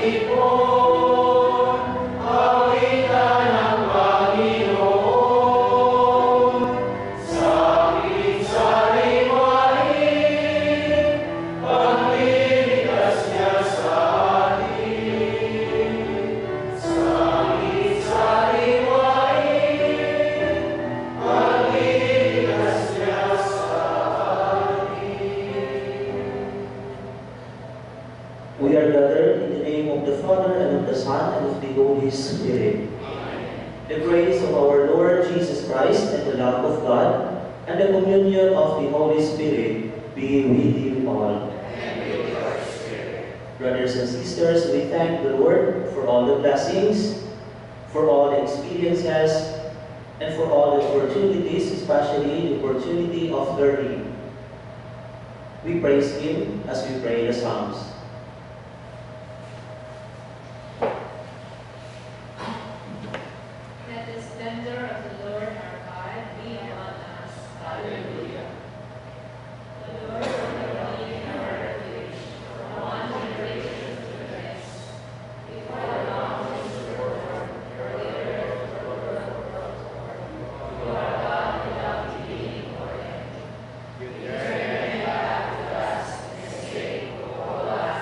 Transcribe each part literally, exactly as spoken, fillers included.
We are gathered in the name of the Father, and of the Son, and of the Holy Spirit. The grace of our Lord Jesus Christ, and the love of God, and the communion of the Holy Spirit be with you all. And with your spirit. Brothers and sisters, we thank the Lord for all the blessings, for all the experiences, and for all the opportunities, especially the opportunity of learning. We praise Him as we pray the Psalms. Let the splendor of the Lord our God be upon us. Hallelujah. The Lord will be in our refuge, from one generation to the next. Before the mountains were formed, or the earth were formed, you are God without beginning or end. You turn back to us and say, O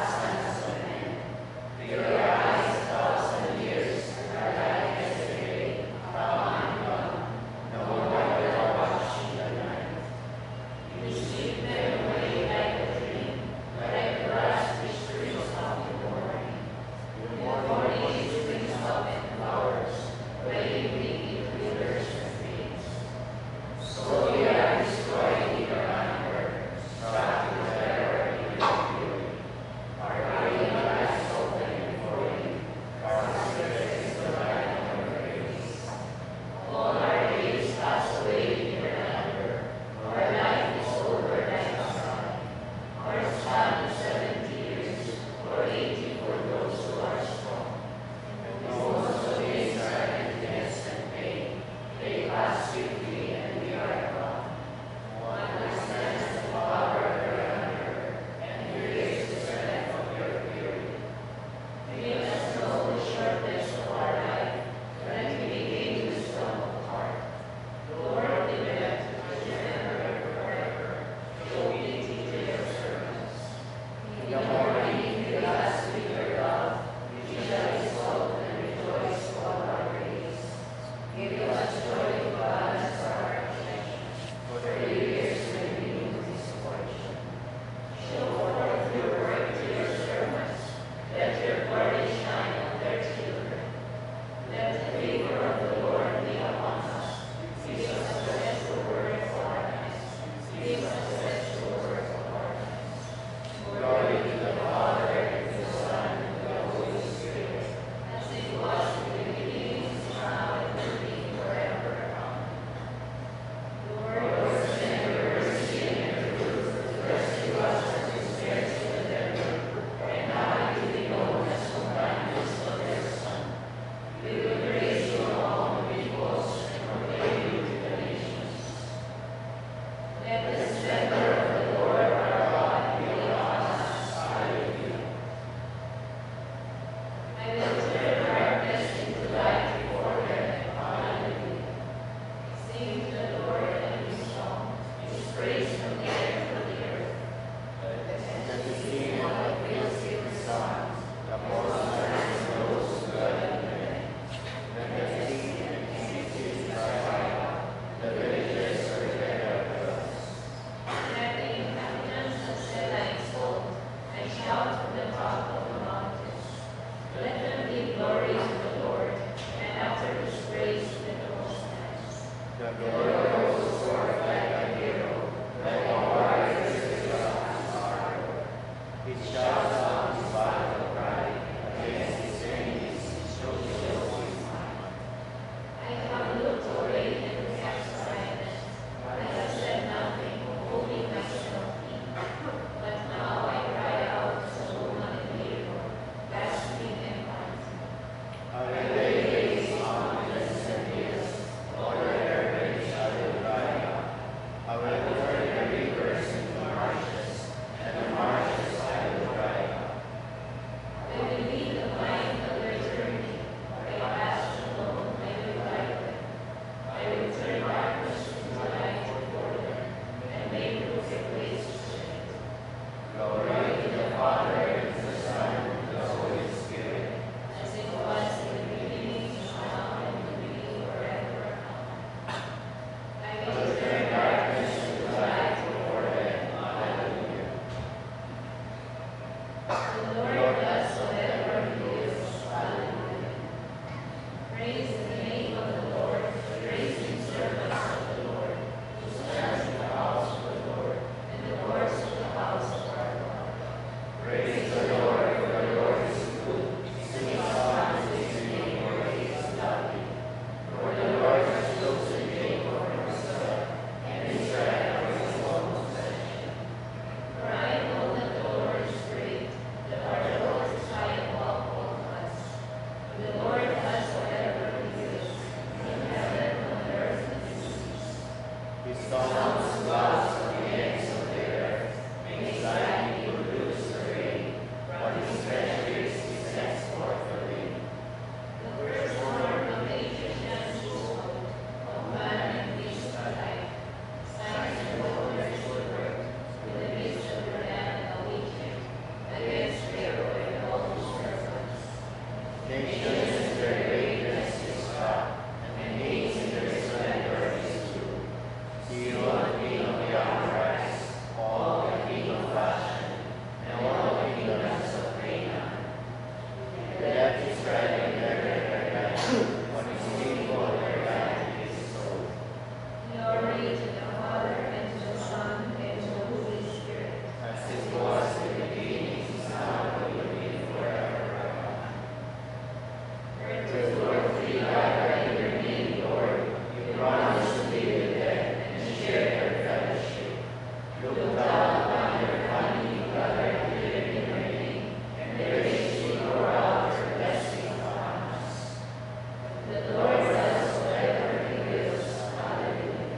Sounds gods of the ends of the earth, makes lightning produce the rain, from his treasuries he sets forth the rain. The firstborn of the Egyptians spoke, of man and beast alike. Signs and wonders would work, in the midst of the land of Egypt, against Pharaoh and all his servants. Nations their greatness is God, and kings in their splendor is true. Zion, king of the uprise, all the king of Bashan, and all the kingdoms of Canaan. Let Israel inherit their land, on his people their land is sold. Glory to the Father, and to the Son, and to the Holy Spirit, as it was in the beginning, is now, and will be forever. Amen. Where two or three gather in your name, Lord, you promise to be with them and share their fellowship. Look down upon your family gathered here in your name, and graciously pour out your blessing upon us. The Lord does whatever he wills. Hallelujah.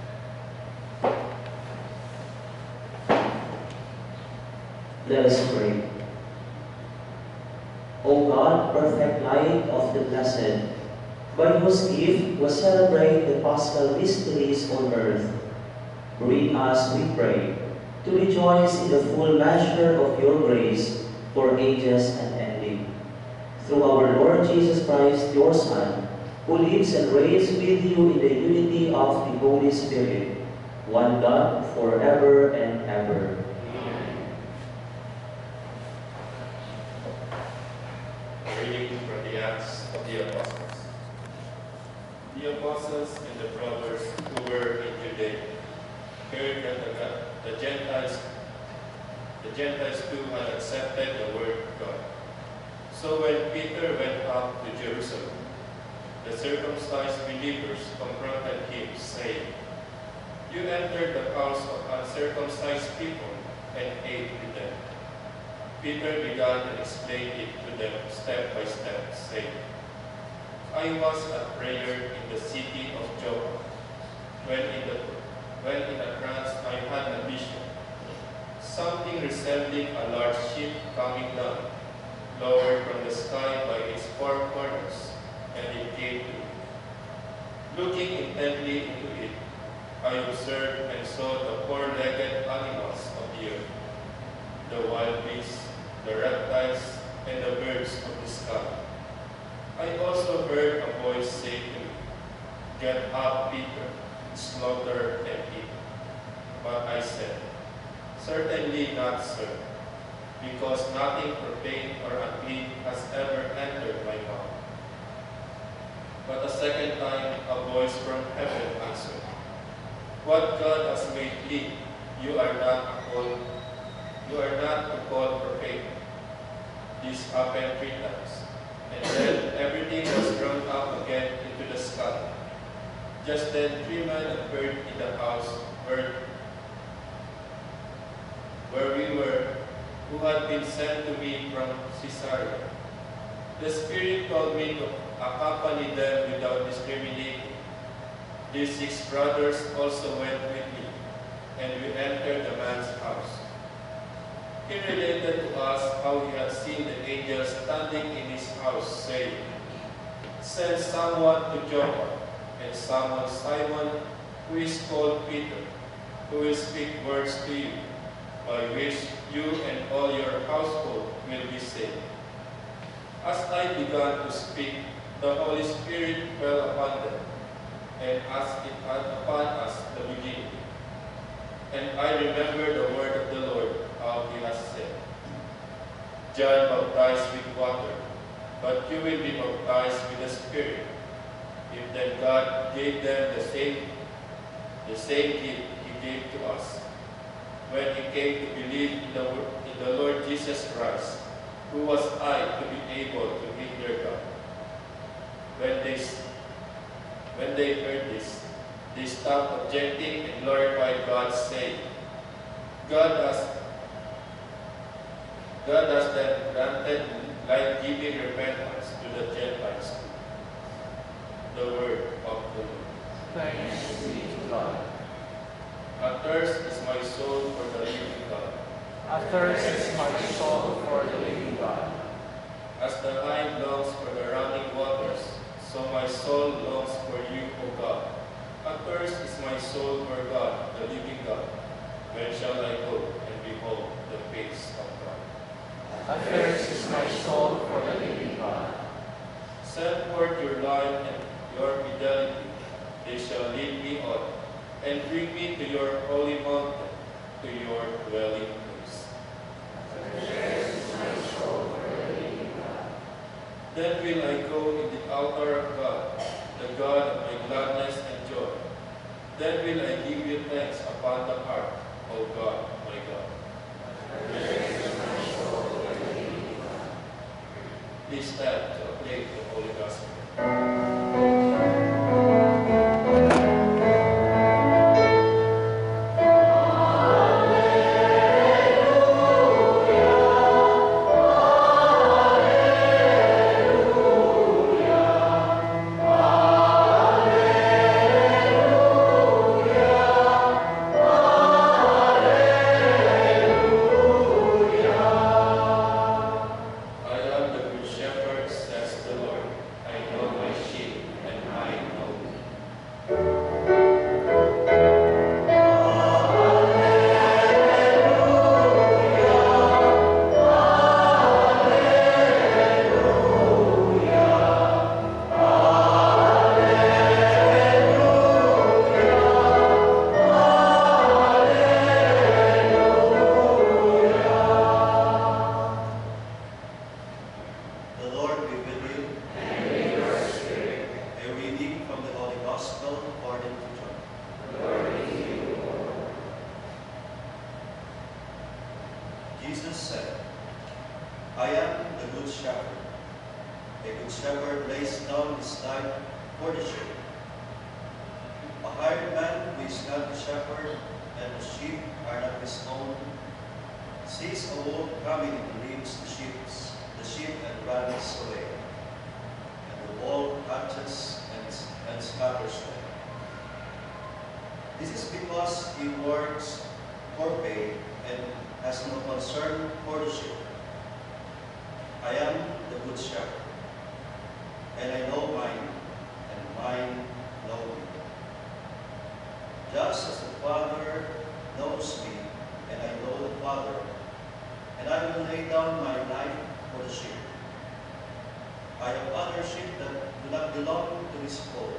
Let us pray. O God, perfect light of the blessed, by whose gift we celebrate the Paschal mysteries on earth, bring us, we pray, to rejoice in the full measure of your grace for ages unending. Through our Lord Jesus Christ, your Son, who lives and reigns with you in the unity of the Holy Spirit, one God, forever and ever. Reading from the Acts of the Apostles. The apostles and the brothers who were in Judea heard that the, the Gentiles, the Gentiles too had accepted the word of God. So when Peter went up to Jerusalem, the circumcised believers confronted him, saying, "You entered the house of uncircumcised people and ate with them." Peter began to explain it to them step by step, saying, "I was at prayer in the city of Joppa, when in, the, when in a trance I had a vision, something resembling a large ship coming down, lowered from the sky by its four corners, and it came to me. Looking intently into it, I observed and saw the four-legged animals of the earth, the wild beasts, the reptiles, and the birds of the sky. I also heard a voice say to me, 'Get up, Peter, slaughter and eat.' But I said, 'Certainly not, sir, because nothing profane or unclean has ever entered my mouth.' But a second time a voice from heaven answered, 'What God has made clean, you are not to call, you are not to call profane.' This happened three times, and then everything was thrown up again into the sky. Just then three men appeared in the house where, where we were, who had been sent to me from Caesarea. The Spirit told me to accompany them without discriminating. These six brothers also went with me, and we entered the man's house. He related to us how he had seen the angel standing in his house, saying, 'Send someone to Joppa, and summon Simon, who is called Peter, who will speak words to you, by which you and all your household will be saved.' As I began to speak, the Holy Spirit fell upon them, and as it had upon us the beginning. And I remember the word of the Lord, how he has said, 'John baptized with water, but you will be baptized with the Spirit.' If then God gave them the same, the same gift he gave to us, when he came to believe in the, in the Lord Jesus Christ, who was I to be able to hinder God?" When they, when they heard this, they stopped objecting and glorified God, saying, God has, God has then granted life-giving repentance to the Gentiles. The word of the Lord. Thanks be to God. Athirst is my soul for the living God. Athirst is my soul for the living God. As the hind longs for the running waters, so my soul longs for you, O God. Athirst is my soul for God, the living God. When shall I go and behold the face of God? Athirst is my soul for the living God. Send forth your line and your fidelity. They shall lead me on, and bring me to your holy mountain, to your dwelling place. Athirst is my soul for the living God. Then will I go in the altar of God, the God of my gladness and joy. Then will I give you thanks upon the harp, O God, my God. Athirst is my soul for the living God. Please stand to acclaim the Holy Gospel. I am the good shepherd, says the Lord. I know my sheep, and mine know me. The Lord be with you. And with your spirit. A reading from the Holy Gospel according to John. Glory to you, Lord. Jesus said, I am the good shepherd. A good shepherd lays down his life for the sheep. A hired man who is not the shepherd, and the sheep are not his own, sees a wolf coming and leaves the sheep, the sheep and runs away. And the wolf catches and, and scatters them. This is because he works for pay and has no concern for the sheep. I am the good shepherd, and I know mine, and mine know me. Just as the Father knows me, and I know the Father, and I will lay down my life for the sheep. I have other sheep that do not belong to this fold.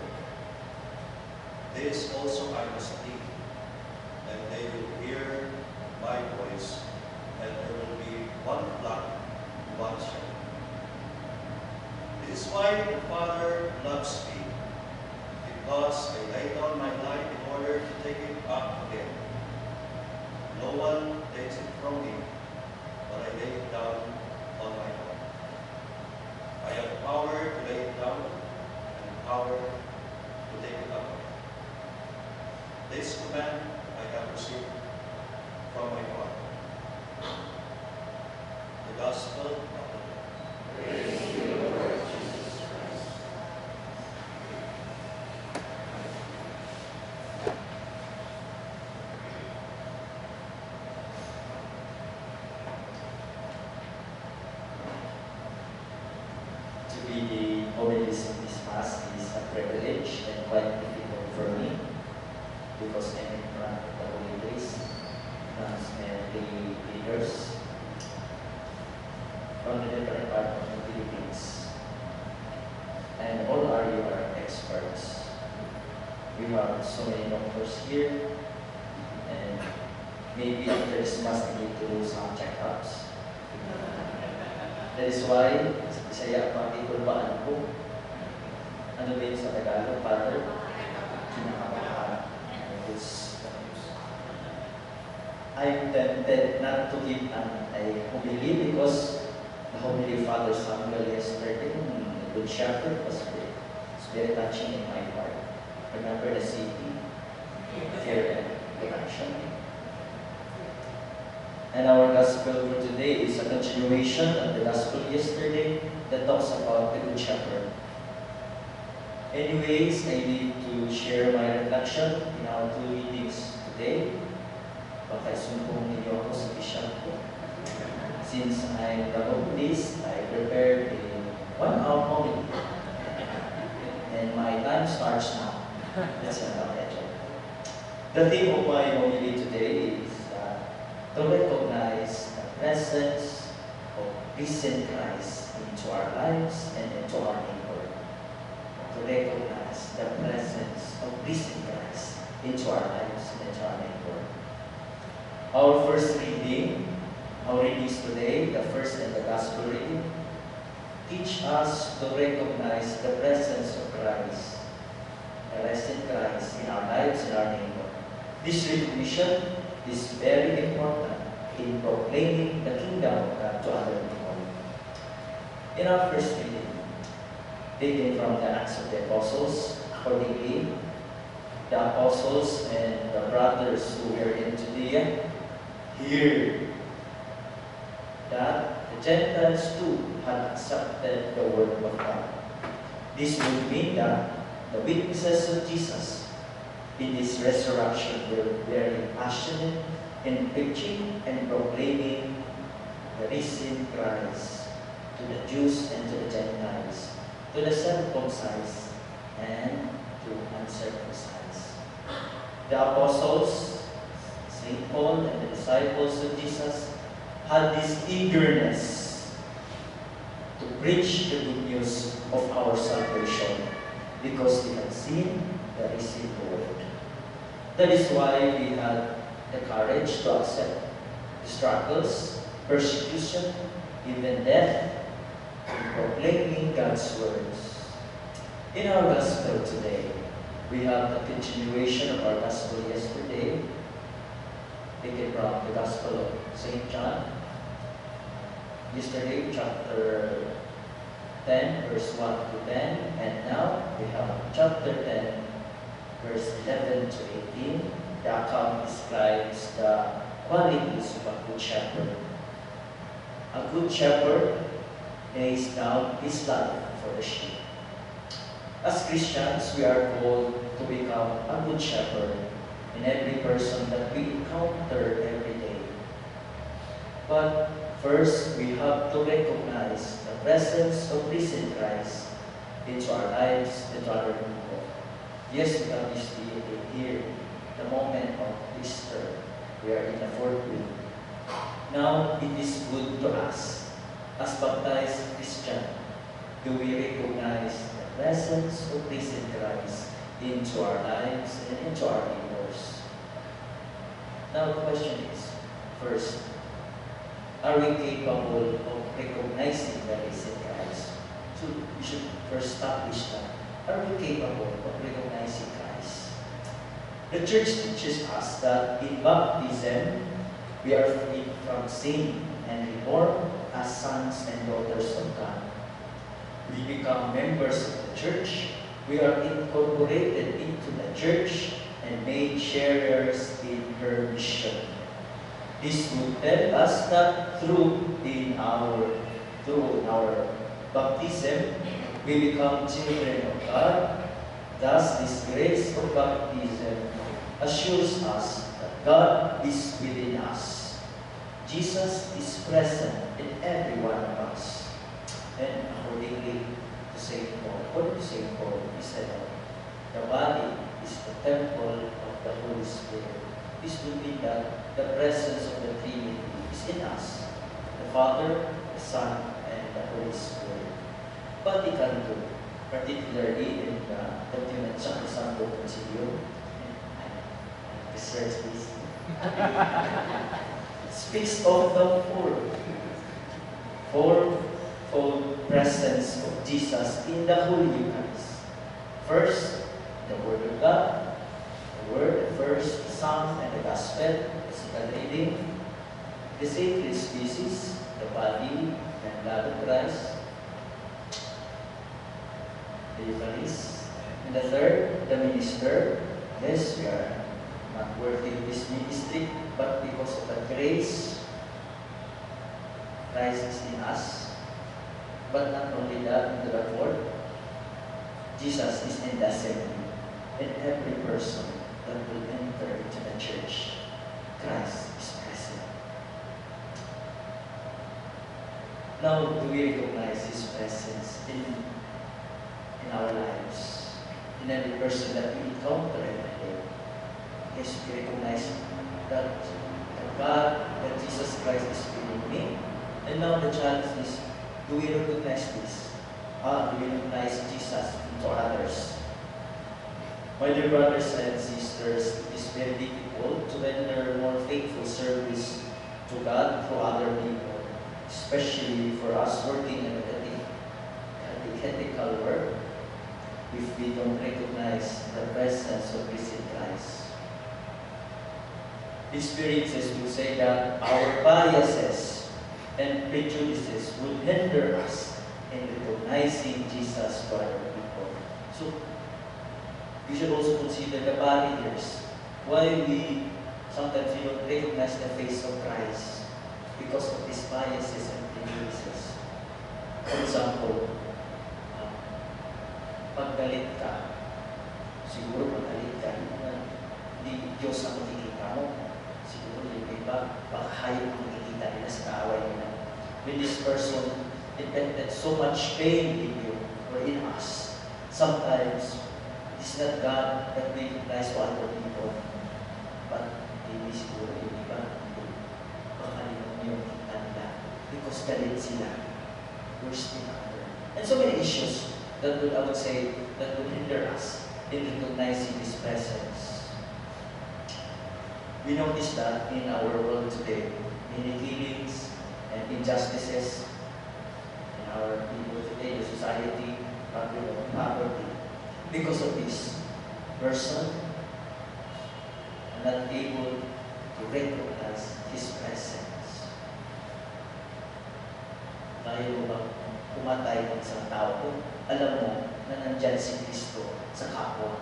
This also I must lead, and they will hear my voice, and there will be one flock, one shepherd. This is why the Father loves me, because I lay down my life in order to take it up again. No one takes it from me, but I lay it down on my own. I have power to lay it down and power to take it up. This command I have received from my Father. The Gospel of the Lord. Praise to you, Lord Jesus Christ. To be the homilies of this Mass is a privilege and quite difficult for me because I'm in front of the Holy Place, as many leaders from the different parts of the Philippines. And all are you are experts. We have so many doctors here, and maybe after this Mass we need to do some checkups. That is why, Bisaya makikulbaan ko. Ano ba yun sa Tagalog, Father? Kinakabahan. It's, I'm tempted not to give an a homily because the homily of Father Samuel yesterday, the Good Shepherd, was very, was very touching in my heart. Remember the city, fear and connection. And our gospel for today is a continuation of the gospel yesterday that talks about the Good Shepherd. Anyways, I need to share my reflection in our two readings today. Baka isumpong ninyo ako sa bishop ko. Since I developed this, I prepared a one-hour homily. And my time starts now. That's enough. The theme of my homily today is uh, to recognize the presence of risen Christ into our lives and into our neighbor. To recognize the presence of risen Christ into our lives and into our neighbor. Our first reading, our readings today, the first and the gospel reading, teach us to recognize the presence of Christ, the risen Christ in our lives and our neighbor. This recognition is very important in proclaiming the kingdom of God to other people. In our first reading, taken from the Acts of the Apostles, accordingly, the apostles and the brothers who were in Judea heard that the Gentiles too had accepted the word of God. This would mean that the witnesses of Jesus in his resurrection were very passionate in preaching and proclaiming the risen Christ to the Jews and to the Gentiles, to the circumcised and to uncircumcised. The apostles, Saint Paul and the disciples of Jesus had this eagerness to preach the good news of our salvation because they had seen the risen Lord. That is why we had the courage to accept the struggles, persecution, even death, in proclaiming God's words. In our gospel today, we have the continuation of our gospel yesterday, taken from the Gospel of Saint John. Yesterday, chapter ten, verse one to ten, and now we have chapter ten, verse eleven to eighteen. The account describes the qualities of a good shepherd. A good shepherd lays down his life for the sheep. As Christians, we are called to become a good shepherd in every person that we encounter every day. But first, we have to recognize the presence of risen Christ into our lives and to our people. Yes, we have this day here, the moment of Easter. We are in the fourth week. Now, it is good to us, as baptized Christian, do we recognize the presence of risen Christ into our lives and into our neighbors? Now, the question is, first, are we capable of recognizing the risen Christ? So, we should first establish that. Are we capable of recognizing Christ? The church teaches us that in baptism, we are freed from sin and reborn as sons and daughters of God. We become members of the church. We are incorporated into the church and made sharers in her mission. This would tell us that through in our through our baptism, we become children of God. Thus, this grace of baptism assures us that God is within us. Jesus is present in every one of us. And accordingly to Saint Paul, according to Saint Paul, he said that the body is the temple of the Holy Spirit. This would mean that the presence of the Trinity is in us, the Father, the Son, and the Holy Spirit. Vatican two, particularly in the document Sacrosancto Concilium, research this, speaks of the four, fourfold presence of Jesus in the Holy Eucharist. First, the Word of God, the Word, the first, the Son, and the Gospel, the second reading, the sacred species, the body and blood of Christ, the Eucharist, and the third, the minister. Yes, we are not worthy of this ministry, but because of the grace Christ is in us. But not only that, in the fourth, Jesus is in the assembly, in every person. that will enter into the church. Christ is present. Now, do we recognize His presence in, in our lives? In every person that we encounter every day? Yes, we recognize that the God, that Jesus Christ is within me. And now the challenge is, do we recognize this? Ah, do we recognize Jesus into others? My dear brothers and sisters, it is very difficult to render more faithful service to God through other people, especially for us working in the catechetical work, if we don't recognize the presence of risen Christ. Experiences will say that our biases and prejudices will hinder us in recognizing Jesus to other people. So, we should also consider the barriers. Why we sometimes we don't recognize the face of Christ because of these biases and prejudices. For example, uh, pag galit ka, siguro pag galit ka, hindi Diyos ang makikita mo. Siguro yung iba, baka hayop ang makikita nila sa kaaway nila. When this person invented so much pain in you or in us, sometimes it's not God that we recognize to other people, but maybe siguro yung iba, baka yung kita nila because galit sila. Worse than other. And so many issues that would, I would say, that would hinder us in recognizing His presence. We notice that in our world today, many killings and injustices in our people today, the society, poverty. Because of this, person are not able to recognize His presence. Tayo bang pumatay ng isang tao kung alam mo na nandyan si Kristo sa kapwa?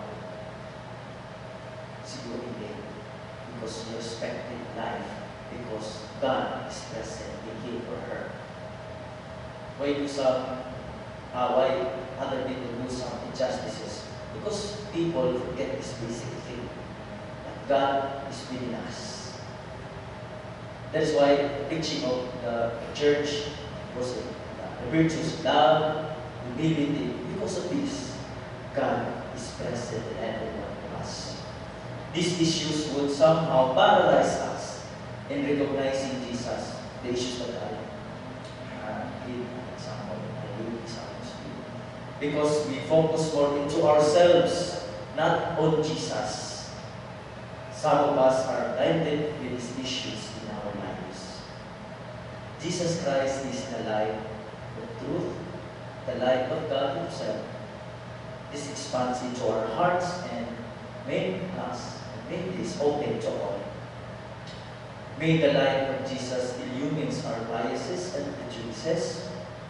Siguro hindi. Because you respected life, because God is present in him or her. Why do some, uh, why other people do some injustices? Because people forget this basic thing, that God is within us. That is why preaching of the church was the virtues, love, humility. Because of this, God is present in every one of us. These issues would somehow paralyze us in recognizing Jesus. The issues that I uh, give an example, I give examples to you. Because we focus more into ourselves, not on Jesus. Some of us are blinded with these issues in our lives. Jesus Christ is the light, the truth, the light of God Himself. This expands into our hearts and make us Make this open to all. May the light of Jesus illumines our biases and prejudices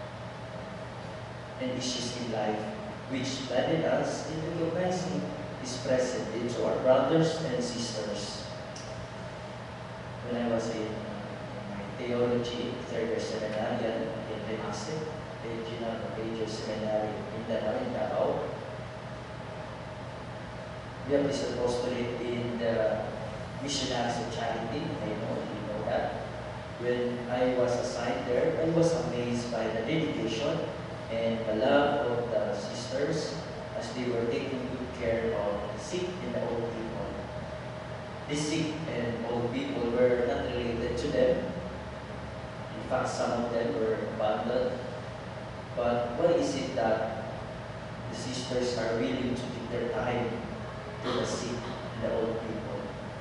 and issues in life, which blinded us in recognizing His presence into our brothers and sisters. When I was in, uh, in my theology third year seminary in Remase, Regional Major Seminary in Davao, we have this apostolate in the Missionaries of Charity. I know you know that. When I was assigned there, I was amazed by the dedication and the love of the sisters as they were taking good care of the sick and the old people. The sick and old people were not related to them. In fact, some of them were abandoned. But why is it that the sisters are willing to give their time to the sick and the old people?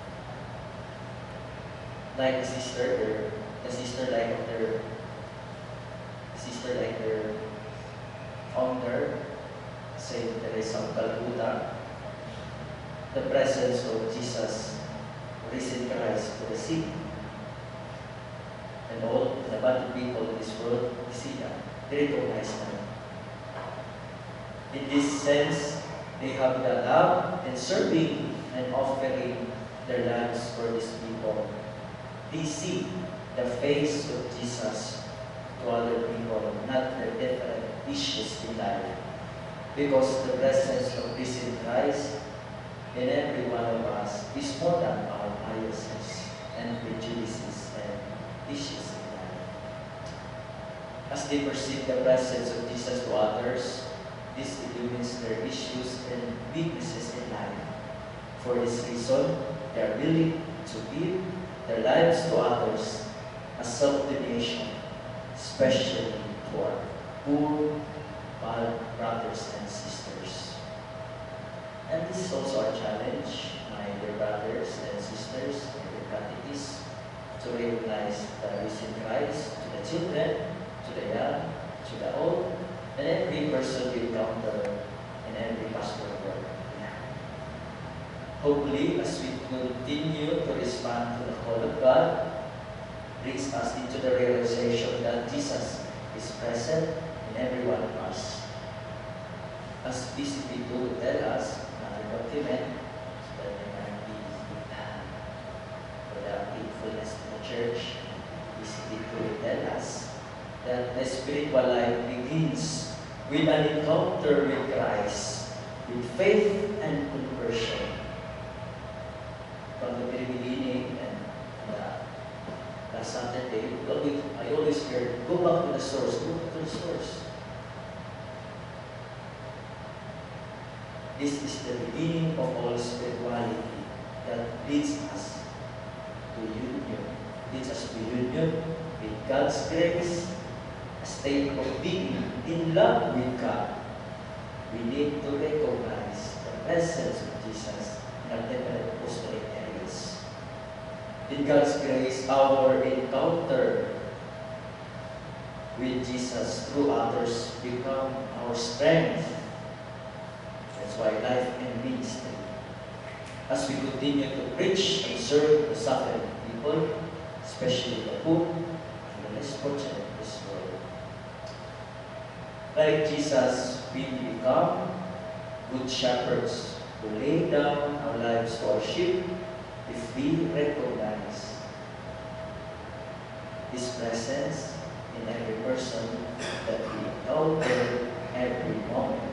Like the sister, their, the sister like their, the sister like their founder, Saint Teresa of Calcutta, the presence of Jesus, risen Christ to the sick and all the bad people in this world, they see that, they recognize them. In this sense, they have the love and serving and offering their lives for these people. They see the face of Jesus to other people, not their different issues in life. Because the presence of risen Christ in every one of us is more than our biases and prejudices and issues in life. As they perceive the presence of Jesus to others, this illumines their issues and weaknesses in life. For this reason, they are willing to give their lives to others as self-donation, especially to our poor brothers and sisters. And this is also our challenge, my dear brothers and sisters, my dear catechists, to recognize the risen Christ to the children, to the young, to the old, and every person we encounter in every pastoral work. Hopefully, as we continue to respond to the call of God, brings us into the realization that Jesus is present in every one of us. As B C P two will tell us, another document, so that there might be uh, for the faithfulness to the church, B C P two will tell us that the spiritual life begins with an encounter with Christ, with faith and conversion. From the very beginning and uh, last Saturday, I always hear, go back to the source, go back to the source. This is the beginning of all spirituality that leads us to union, leads us to union with God's grace, a state of being in love with God. We need to recognize the presence of Jesus in our different apostolic areas. In God's grace, our encounter with Jesus through others become our strength. That's why life and ministry. As we continue to preach and serve the suffering people, especially the poor and the less fortunate in this world. Like Jesus, we become good shepherds who lay down our lives to our sheep if we recognize His presence in every person that we encounter every moment.